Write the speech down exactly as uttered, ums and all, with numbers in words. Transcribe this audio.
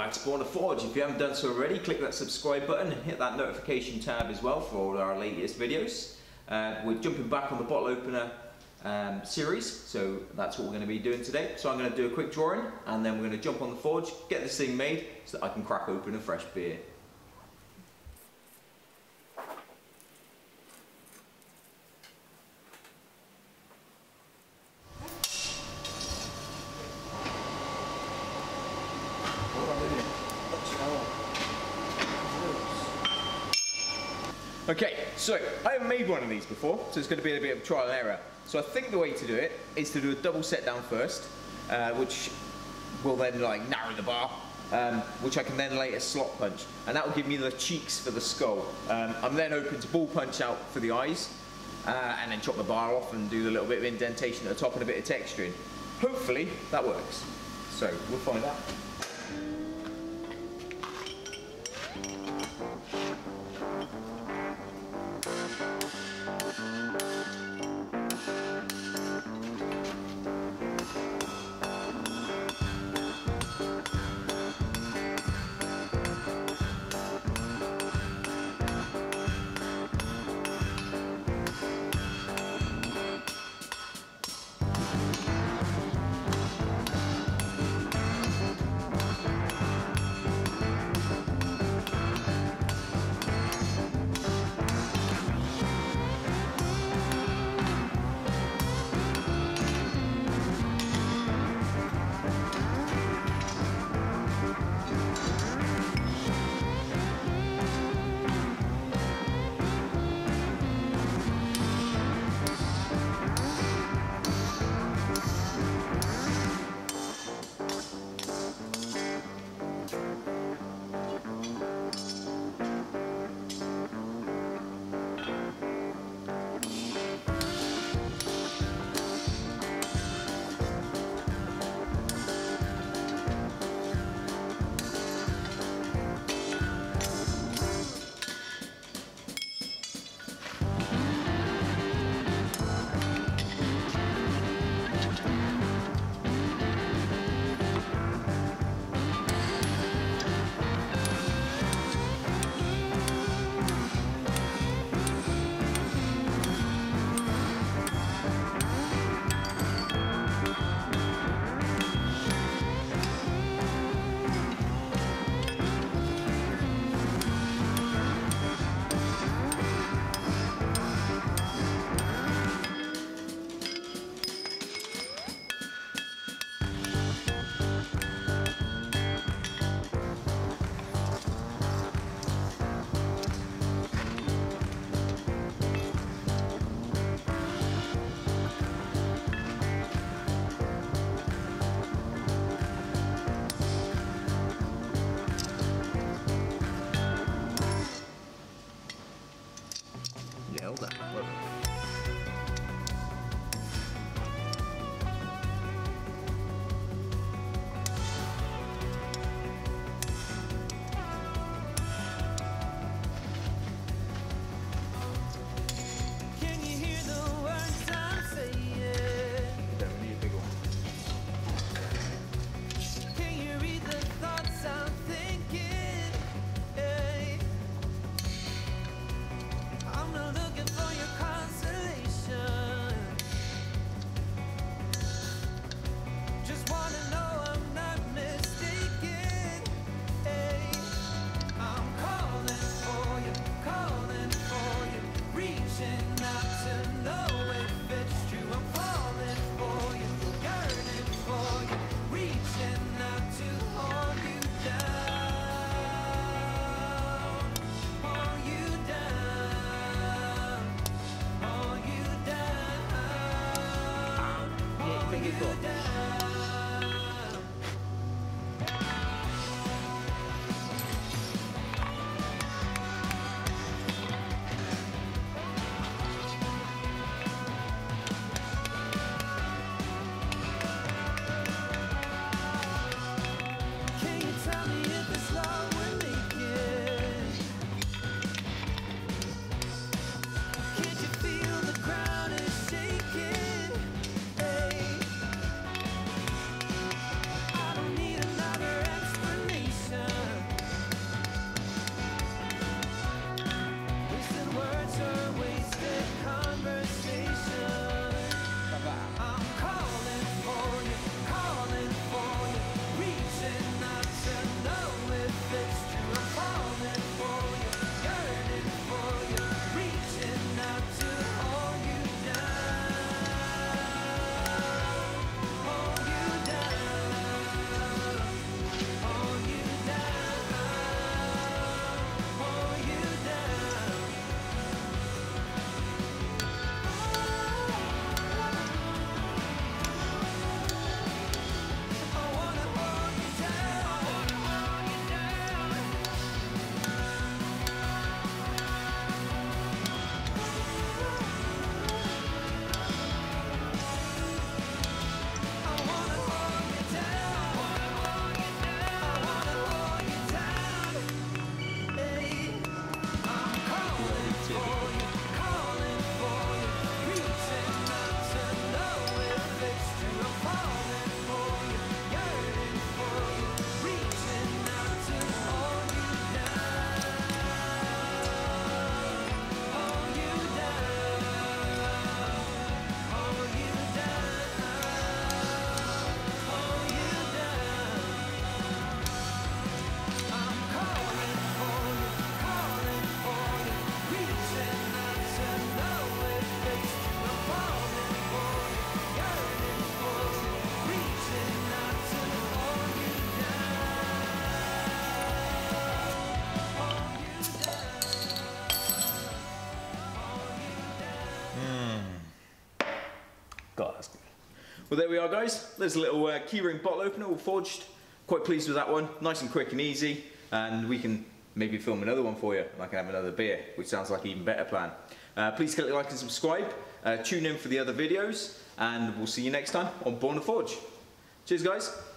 back to Spawn Forge. If you haven't done so already, click that subscribe button and hit that notification tab as well for all our latest videos. Uh, we're jumping back on the bottle opener um, series, so that's what we're going to be doing today. So I'm going to do a quick drawing and then we're going to jump on the forge, get this thing made so that I can crack open a fresh beer. Okay, so I haven't made one of these before, so it's going to be a bit of trial and error. So I think the way to do it is to do a double set down first, uh, which will then like narrow the bar, um, which I can then later slot punch, and that will give me the cheeks for the skull. Um, I'm then hoping to ball punch out for the eyes, uh, and then chop the bar off and do a little bit of indentation at the top and a bit of texturing. Hopefully that works. So we'll find out. Nailed that. Can you hear the words I'm saying? Don't need a big one. Can you read the thoughts I'm thinking? Hey. I'm not looking for your consolation. Just wanna know I'm not mistaken. Hey, I'm calling for you, calling for you, reaching out to know if it's true. I'm falling for you, yearning for you, reaching out to hold you down, hold you down. Hold you down, hold you down. Can you tell me if it's love we're making? Can't you feel the ground is shaking? Hey, Well, there we are, guys. There's a little uh, keyring bottle opener all forged. Quite pleased with that one. Nice and quick and easy. And we can maybe film another one for you, and I can have another beer, which sounds like an even better plan. Uh, please click like and subscribe. Uh, tune in for the other videos, and we'll see you next time on Born to Forge. Cheers, guys.